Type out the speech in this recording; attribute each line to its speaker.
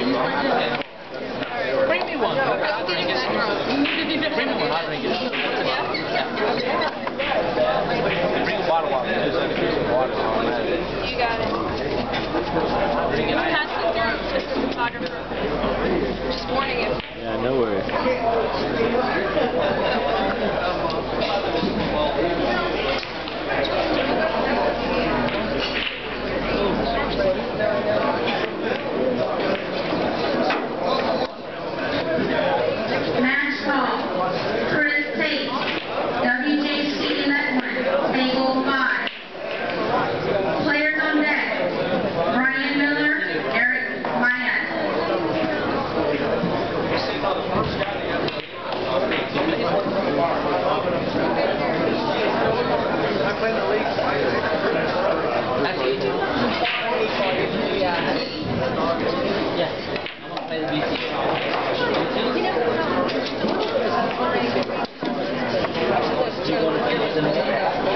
Speaker 1: Bring me one. Bring me one. I'll drink it. Bring a bottle of water.
Speaker 2: You got it. Pass it through to the photographer. Just warning you.
Speaker 3: Yeah, no worries.
Speaker 1: Do you want to